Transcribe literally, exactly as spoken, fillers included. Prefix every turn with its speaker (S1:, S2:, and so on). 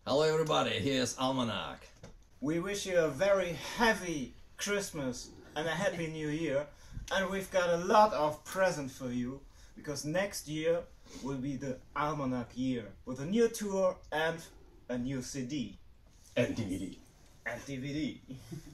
S1: Hello everybody, here's Almanac.
S2: We wish you a very happy Christmas and a happy New Year, and we've got a lot of presents for you, because next year will be the Almanac year, with a new tour and a new C D.
S3: And D V D.
S2: And D V D.